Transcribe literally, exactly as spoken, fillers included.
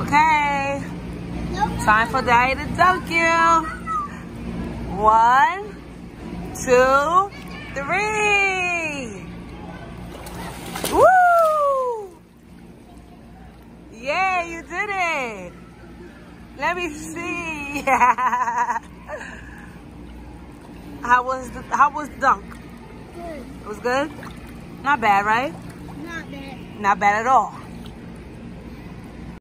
Okay. Time for Daddy to dunk you. One, two, three. Woo! Yeah, you did it. Let me see. How was the how was the dunk? Good. It was good? Not bad, right? Not bad. Not bad at all.